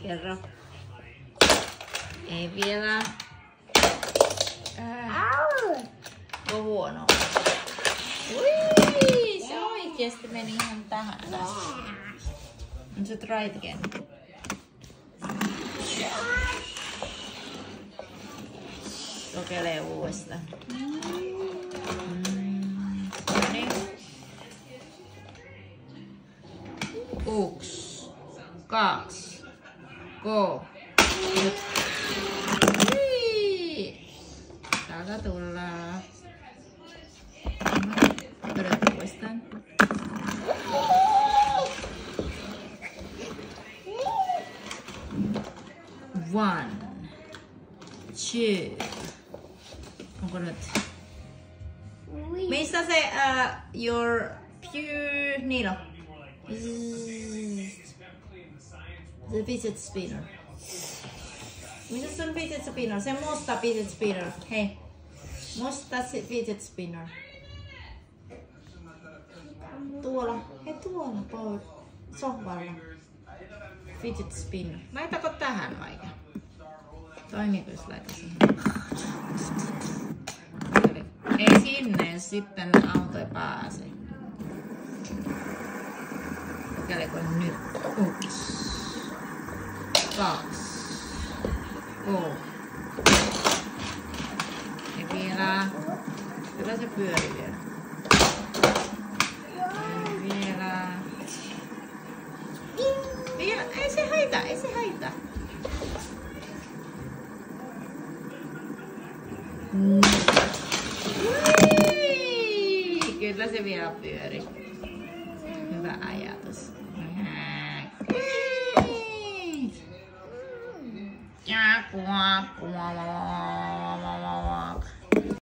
Kerro. Ei vielä. On huono. Ui, se oikeesti meni ihan tähän asti. And so try it again. Kokeilee uudestaan. Noniin. 1, 2, 3. Nyt. Täältä tullaan. Odota uudestaan. One, two. Onko nyt? Missä se your Niilo? The fidget spinner. Missä on fidget spinner? Se musta fidget spinner. Hei. Musta fidget spinner. Tuolla. Hei tuolla sohvalla. Fidget spinner. Laitako tähän vaikka? Toimiiko jos laitan siihen? Ei sinne, sitten auto ei pääse. Kokeileeko nyt? 1, 2, 3. Ja vielä. Kyllä se pyörii vielä. Vielä. Ei se haita, ei se haita. Kyllä se vielä pyöri. Hyvä ajatus. Ja